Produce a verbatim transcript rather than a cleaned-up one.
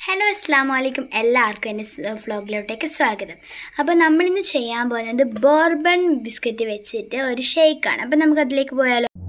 Hello അസ്സലാമു അലൈക്കും എല്ലാവർക്കും എൻ്റെ വ്ളോഗിലോട്ടേക്ക് സ്വാഗതം. അപ്പോൾ നമ്മളിന്ന് ചെയ്യാൻ പോകുന്നത് ബോർബൺ ബിസ്ക്കറ്റ് വെച്ചിട്ട് ഒരു ഷേക്കാണ്. അപ്പോൾ നമുക്കതിലേക്ക് പോയാലോ.